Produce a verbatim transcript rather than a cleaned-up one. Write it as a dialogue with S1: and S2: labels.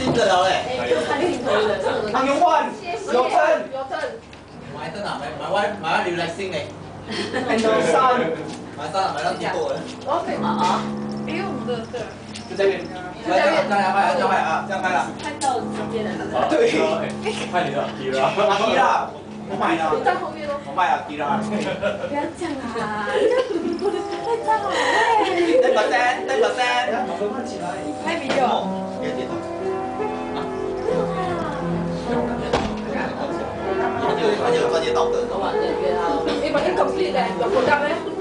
S1: 新的了嘞。阿牛換，有真。買得啊，買買歪買歪 relaxing 嚟。買衫，買衫買到幾多嘅？
S2: 我可以嗎？啊？哎呦，我的对。
S1: 就這邊。來，這樣這樣拍，這樣拍啊，這樣拍了。
S2: 拍到這邊了。
S1: 對。
S3: 看你的提了。
S1: 提了，我買了。
S2: 你在後面咯。
S1: 我買了，提了。
S2: 不要這樣啊！拍照好哎。
S1: 對把聲，對把聲。我們換起來。
S2: 拍 video。
S1: 別別動。
S2: 不用拍啊。
S1: 他就他就專業道德。
S2: 我晚點約他。你把你 complete 咧，有 product 咧。